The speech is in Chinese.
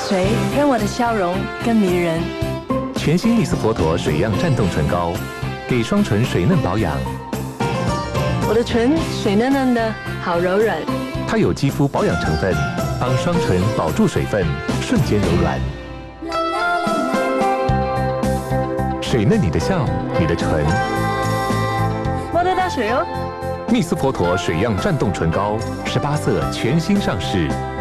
水让我的笑容更迷人。 全新蜜丝佛陀水漾颤动唇膏，给双唇水嫩保养。 我的唇水嫩嫩的，好柔软。 它有肌肤保养成分，帮双唇保住水分，瞬间柔软。水嫩你的笑，你的唇。 摸得到水哦。 蜜丝佛陀水漾颤动唇膏，18色全新上市。